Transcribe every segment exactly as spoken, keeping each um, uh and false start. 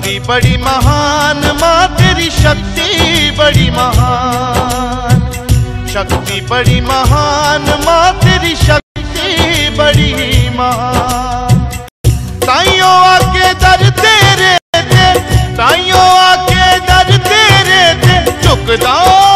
शक्ति बड़ी महान माँ तेरी शक्ति बड़ी महान, शक्ति बड़ी महान माँ तेरी शक्ति बड़ी महान। ताइयों आके दर तेरे थे, ताइयों आके दर तेरे थे झुकदा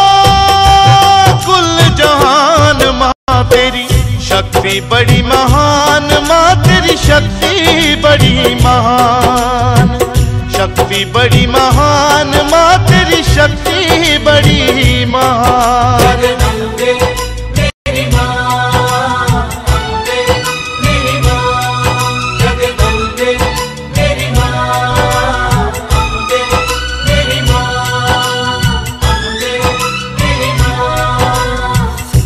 कुल जहान माँ तेरी शक्ति बड़ी महान माँ तेरी शक्ति बड़ी महान, शक्ति बड़ी महान माँ तेरी शक्ति बड़ी महान। जगदम्बे मेरी माँ, अम्बे मेरी माँ, जगदम्बे मेरी माँ, अम्बे मेरी माँ, अम्बे मेरी माँ।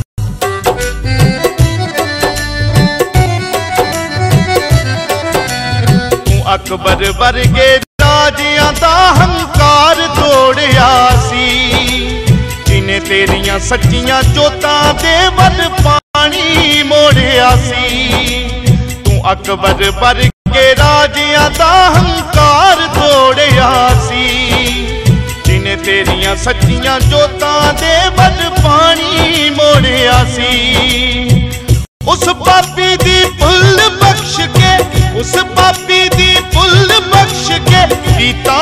तू अकबर वर्गे राजियां दा हंकार तोड़िया सी, जिन्हें तेरियां सच्चियां जोतां दे वल पानी मोड़िया सी। तू अकबर वर्गे राजियां दा हंकार तोड़िया सी, जिन्हें तेरियां सच्चियां जोतां दे वल पानी मोड़िया सी। उस पापी दी भुल बख्श के, उस पापी दी भुल बख्श के पीता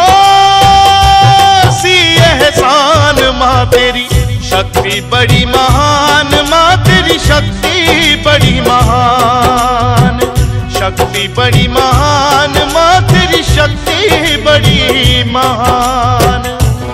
सी एहसान माँ तेरी शक्ति बड़ी महान माँ तेरी शक्ति बड़ी महान, शक्ति बड़ी महान माँ तेरी शक्ति बड़ी महान।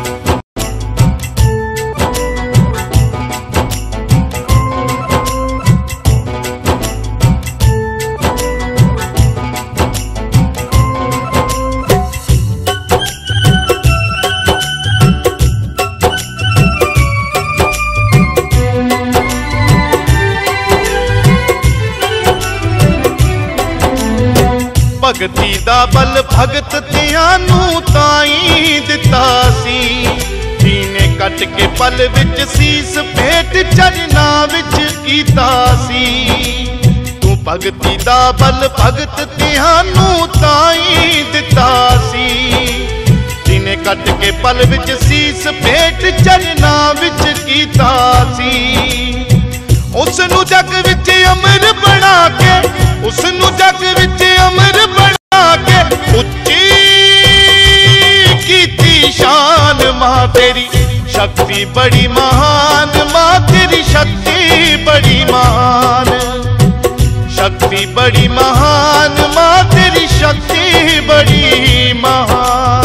भगती दा बल भगत तियानू ताई दिता सी, जीने कट के पल विच सीस भेंट चरना विच कीता सी। तू भगती दा बल भगत तियानू ताई दिता सी, जीने कट के पल विच सीस भेंट चरना विच कीता सी। उसनू जग विच अमर बना के, उसनू जग विच अमर बना के उच्ची कीती शान माँ तेरी शक्ति बड़ी महान माँ तेरी शक्ति बड़ी महान, शक्ति बड़ी महान माँ तेरी शक्ति बड़ी महान।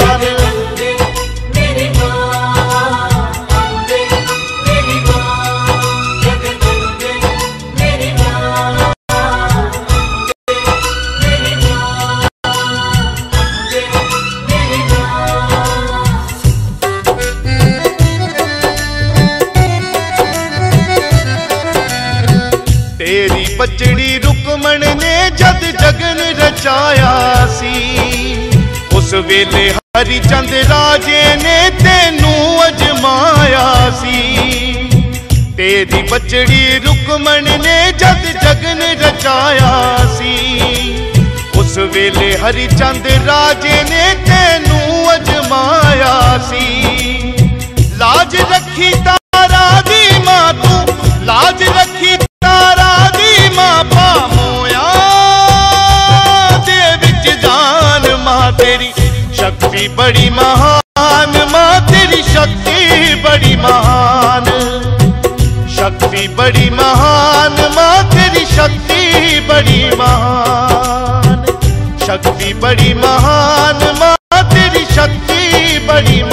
तेरी बचड़ी रुकमण ने जद जगन रचाया सी, उस वेले हरिचंद राजे ने तेनू अजमाया सी। तेरी बचड़ी रुकमण ने जद जगन रचाया सी, उस वेले हरिचंद राजे ने तेनू अजमाया सी। लाज रखी तारा दी मां तू, लाज रखी तारा दी मां पामोया दे विच जान मां तेरी शक्ति बड़ी महान मां तेरी शक्ति बड़ी महान, शक्ति बड़ी महान मां तेरी शक्ति बड़ी महान, शक्ति बड़ी महान मां तेरी शक्ति बड़ी